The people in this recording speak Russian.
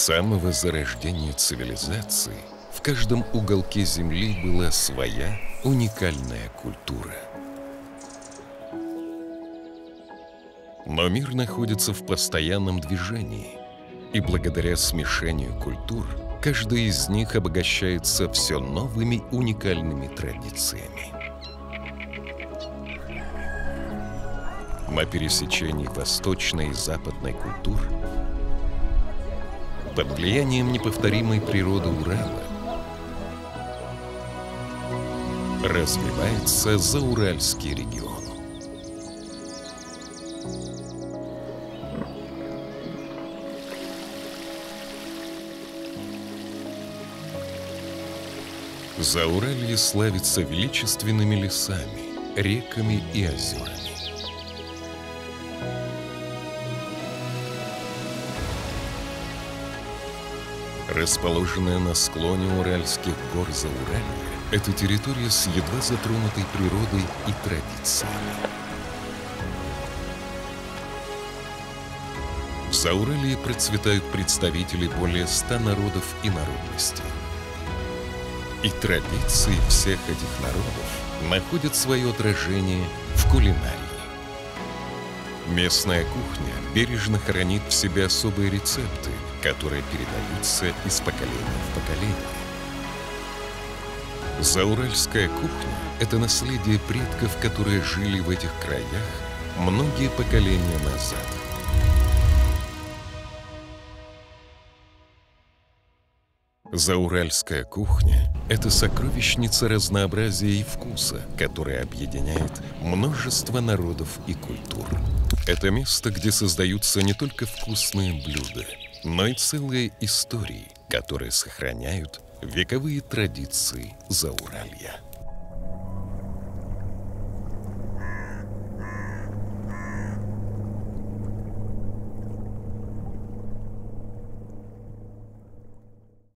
самого зарождения цивилизации в каждом уголке Земли была своя уникальная культура. Но мир находится в постоянном движении, и благодаря смешению культур каждая из них обогащается все новыми уникальными традициями. На пересечении восточной и западной культур, под влиянием неповторимой природы Урала, развивается Зауральский регион. Зауралье славится величественными лесами, реками и озерами. Расположенная на склоне Уральских гор Зауралье, это территория с едва затронутой природой и традициями. В Зауралье процветают представители более 100 народов и народностей. И традиции всех этих народов находят свое отражение в кулинарии. Местная кухня бережно хранит в себе особые рецепты, которые передаются из поколения в поколение. Зауральская кухня – это наследие предков, которые жили в этих краях многие поколения назад. Зауральская кухня – это сокровищница разнообразия и вкуса, которая объединяет множество народов и культур. Это место, где создаются не только вкусные блюда, но и целые истории, которые сохраняют вековые традиции Зауралья.